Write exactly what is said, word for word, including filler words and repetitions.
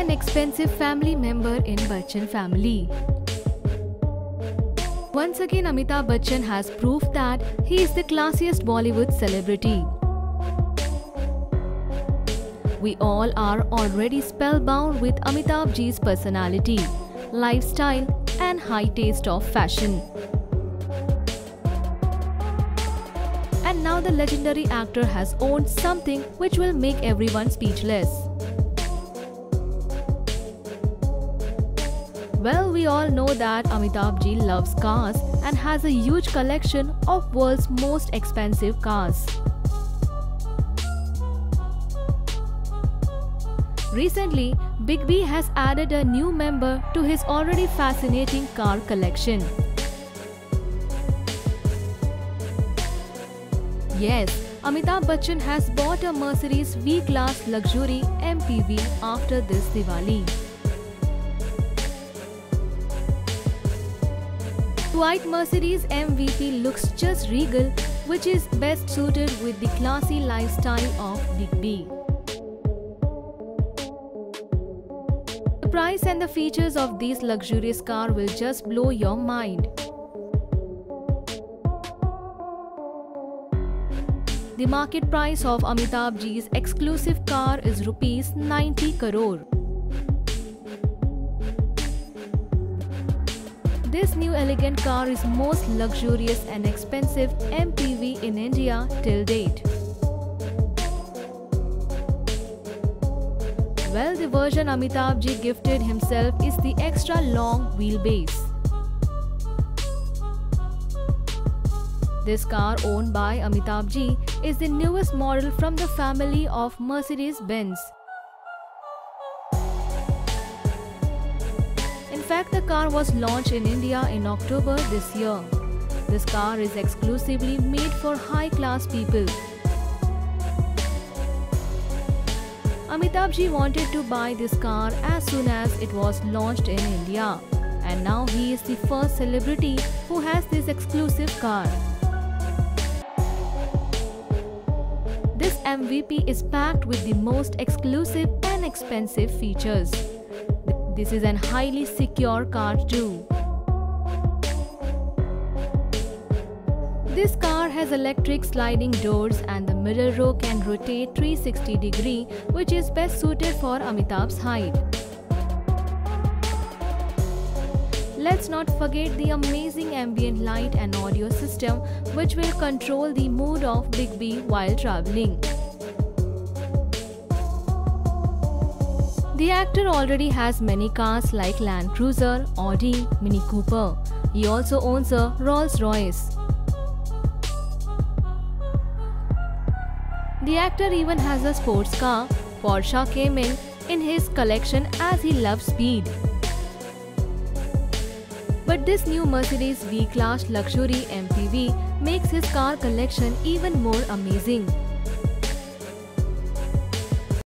an expensive family member in Bachchan family. Once again, Amitabh Bachchan has proved that he is the classiest Bollywood celebrity. We all are already spellbound with Amitabh Ji's personality, lifestyle and high taste of fashion. And now the legendary actor has owned something which will make everyone speechless. Well, we all know that Amitabh Ji loves cars and has a huge collection of world's most expensive cars. Recently, BigB has added a new member to his already fascinating car collection. Yes, Amitabh Bachchan has bought a Mercedes V-Class luxury M P V after this Diwali. White Mercedes M V P looks just regal, which is best suited with the classy lifestyle of BigB. The price and the features of this luxurious car will just blow your mind. The market price of Amitabh Ji's exclusive car is rupees ninety crore. This new elegant car is most luxurious and expensive M P V in India till date. Well, the version Amitabh Ji gifted himself is the Extra Long Wheelbase. This car, owned by Amitabh Ji, is the newest model from the family of Mercedes-Benz. In fact, the car was launched in India in October this year. This car is exclusively made for high-class people. Amitabh Ji wanted to buy this car as soon as it was launched in India, and now he is the first celebrity who has this exclusive car. This M V P is packed with the most exclusive and expensive features. This is an highly secure car too. This car has electric sliding doors and the middle row can rotate three hundred sixty degrees, which is best suited for Amitabh's height. Let's not forget the amazing ambient light and audio system, which will control the mood of BigB while traveling. The actor already has many cars like Land Cruiser, Audi, Mini Cooper. He also owns a Rolls Royce. The actor even has a sports car, Porsche Cayman, in his collection as he loves speed. But this new Mercedes V-Class luxury M P V makes his car collection even more amazing.